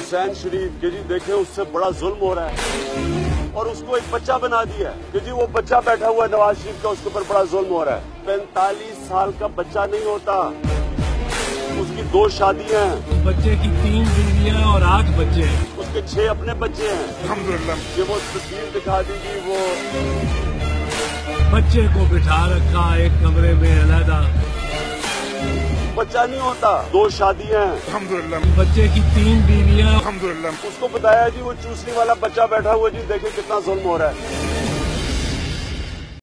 हुसैन शरीफ के जी देखे उससे बड़ा जुल्म हो रहा है और उसको एक बच्चा बना दिया कि जी वो बच्चा बैठा हुआ है नवाज शरीफ का, उसके ऊपर बड़ा जुल्म हो रहा है। 45 साल का बच्चा नहीं होता, उसकी 2 शादियां हैं, बच्चे की 3 बीवियां और 8 बच्चे हैं, उसके 6 अपने बच्चे हैं। अल्हम्दुलिल्लाह ये वो तस्वीर दिखा दीजिए, वो बच्चे को बिठा रखा एक कमरे में अलहदा, बच्चा नहीं होता, 2 शादियां हैं। अल्हम्दुलिल्लाह बच्चे की 3 बीवियां, अल्हम्दुलिल्लाह उसको बताया जी वो चूसने वाला बच्चा बैठा हुआ जी देखे कितना जुल्म हो रहा है।